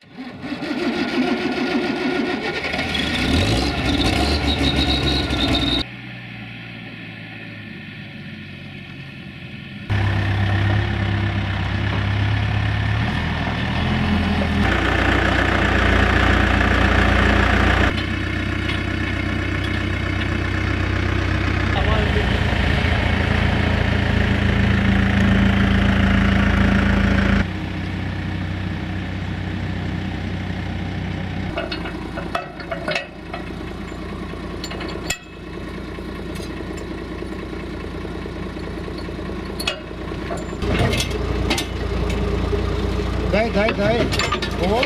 Dai! Bun?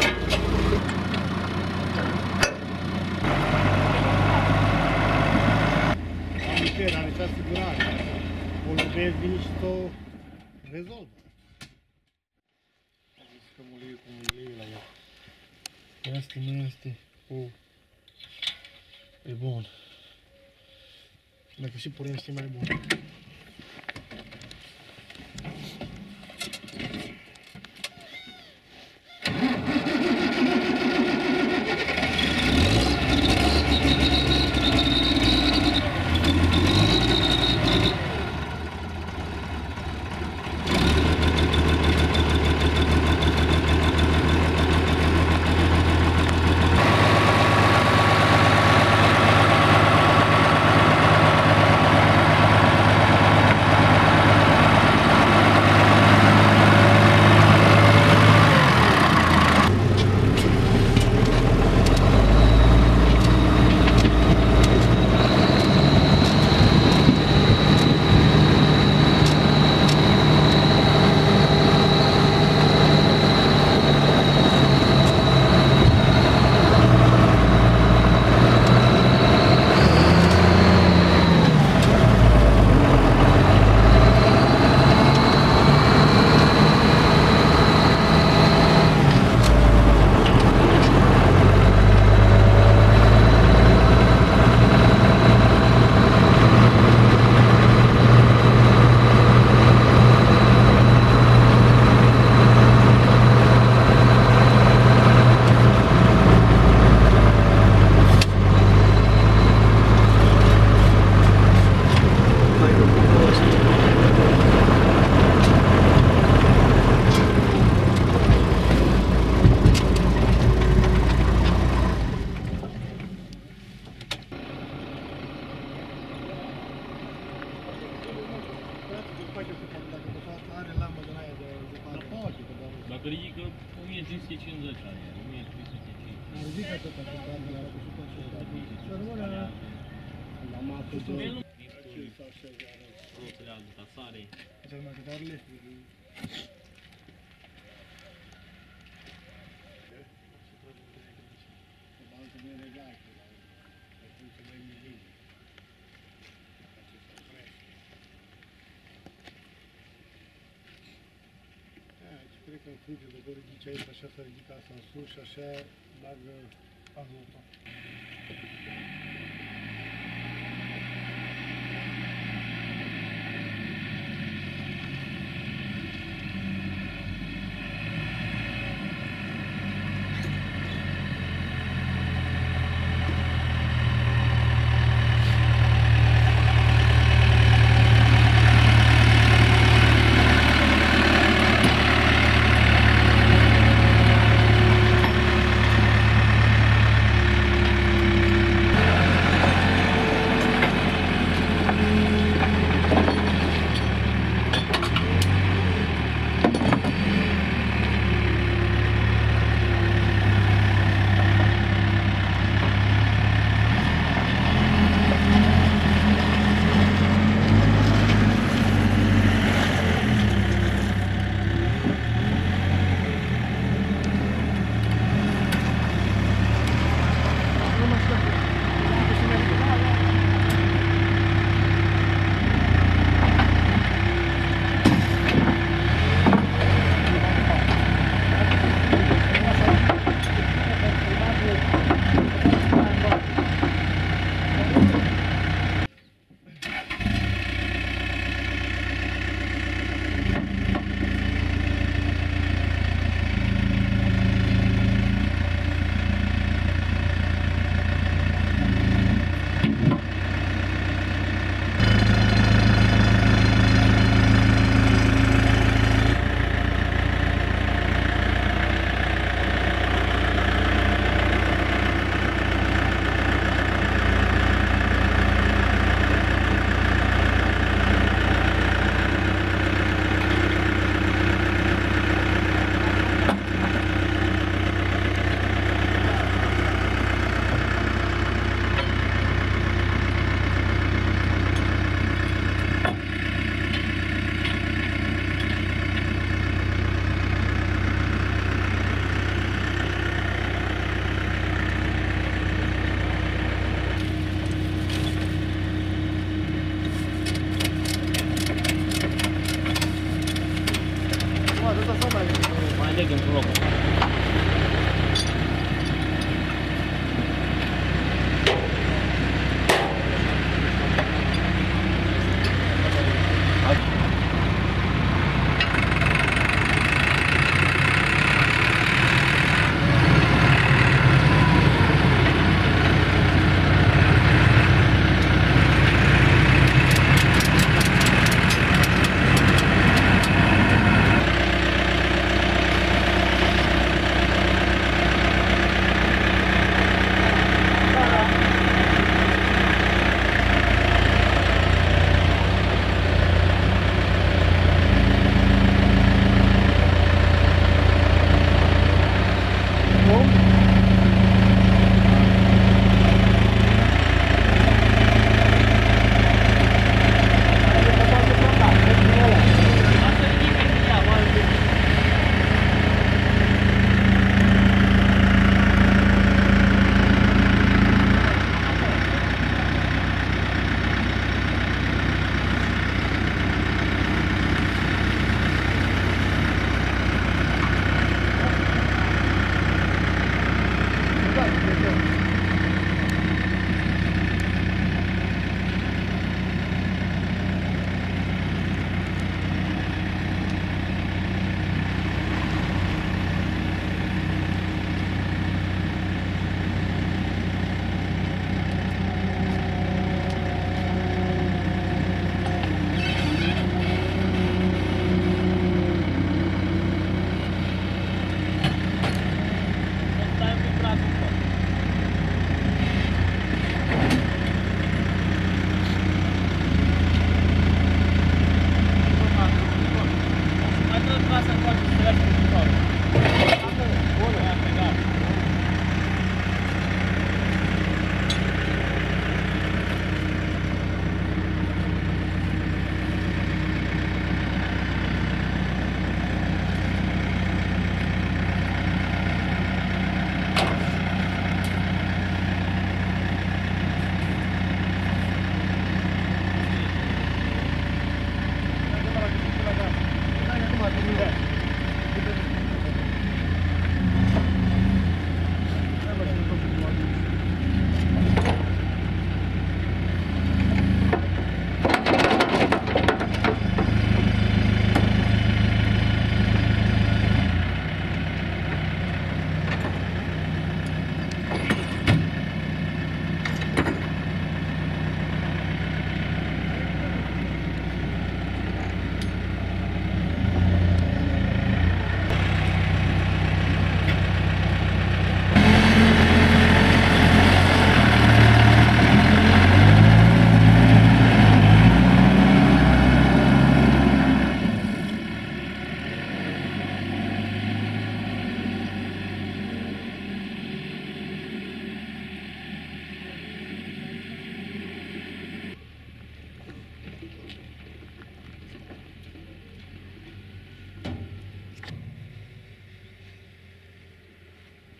Are cea asigurare. O lovesc, vine și s-o rezolvă. Am zis că mulie cu mulie la el. Asta nu este e bun. Dacă și punem este mai bun. Dacă ridică 1550 ani, 1350. Ridică tot acest an de la 150. Să rămână la mapă de roțele albe, tasare. Așa numai câte arele. Cred că în funcție de vă ridici aici, așa să ridică asta în sus și așa bagă azotul.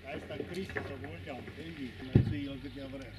Asta Cristo to vogliamo, vedi, come io che ti avrei.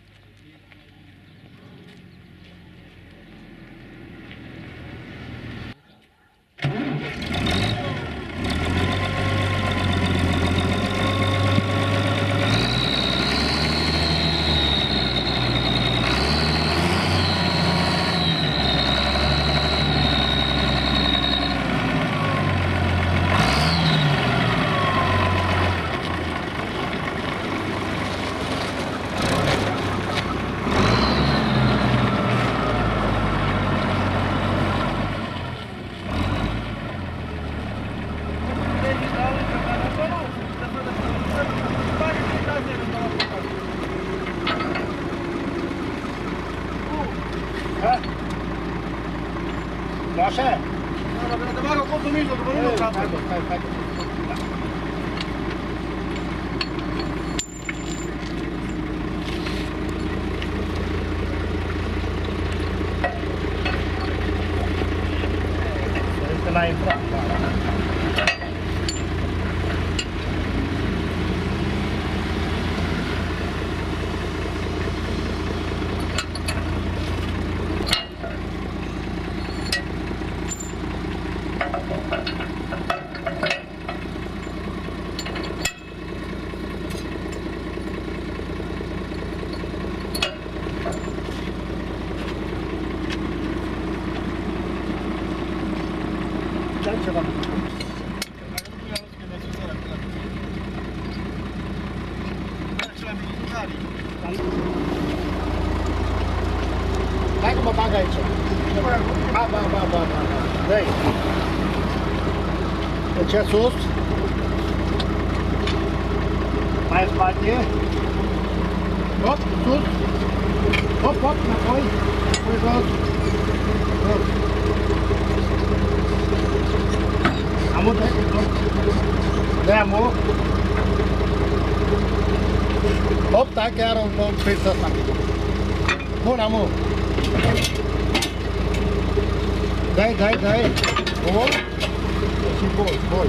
Lascia? No, no, te pago conto mismo, te pongo un capo. Fai. Questa l'hai entrata. Ceva. Hai cum mă bag aici. Ba. Dă-i. Deci sus. Mai în spate. Hop, sus. Hop, înapoi. Apoi jos. Jos. Amu, dai amu. Hop, tá, chiar un pic ăsta. Bun, amu. Dai. Bun. Și boi.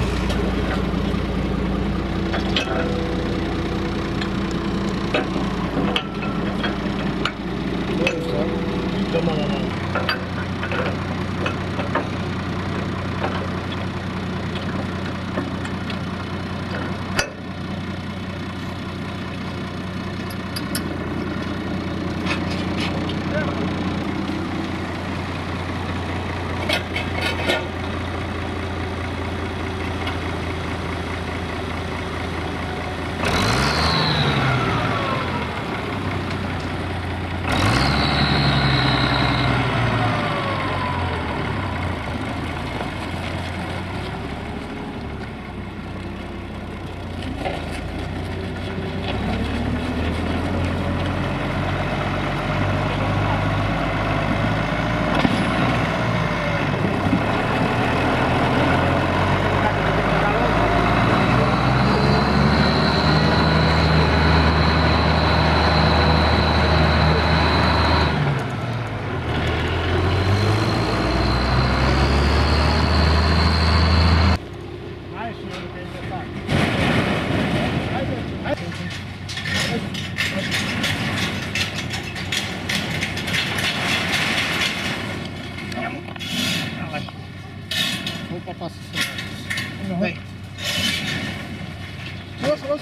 Vem. Nossa.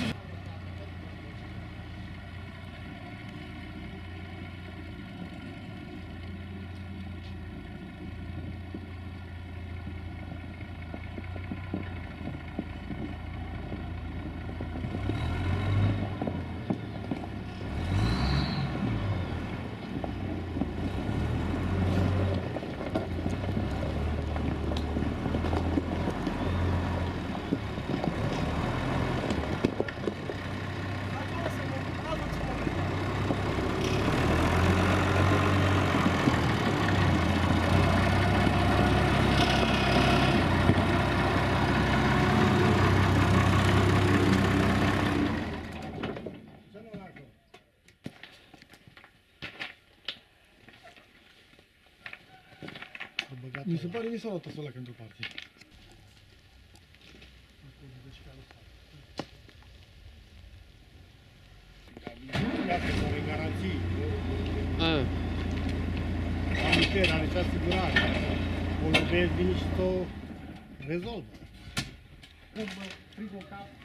Mi se pare che sono rotto solo che parti. garanții. A, Amicer, are și asigurare. O lovesc, vine și o rezolvă. Când mă prind în cap,